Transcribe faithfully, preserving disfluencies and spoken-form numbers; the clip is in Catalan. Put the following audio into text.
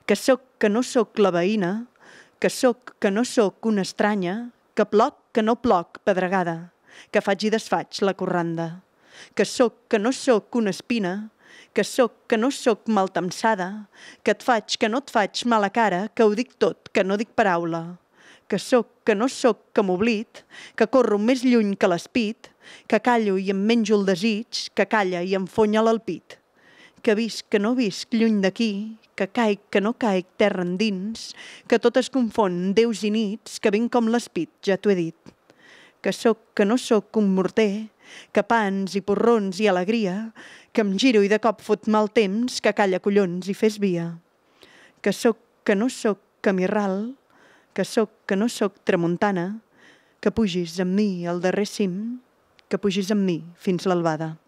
que soc que no soc la veïna, que soc que no soc una estranya, que ploc que no ploc pedregada, que faig i desfaig la corranda, que soc que no soc una espina, que soc que no soc maltemsada, que et faig que no et faig mala cara, que ho dic tot, que no dic paraula, que soc que no soc que m'oblit, que corro més lluny que l'espit, que callo i em menjo el desig, que calla i em fonya l'alpit, que visc que no visc lluny d'aquí, que caic que no caic terra endins, que tot es confon déus i nits, que vinc com l'espit, ja t'ho he dit, que soc que no soc un morter, que pans i porrons i alegria, que em giro i de cop fot mal temps, que calla collons i fes via, que soc que no soc camirral, que soc que no soc tramuntana, que pugis amb mi al darrer cim, que pugis amb mi fins l'albada.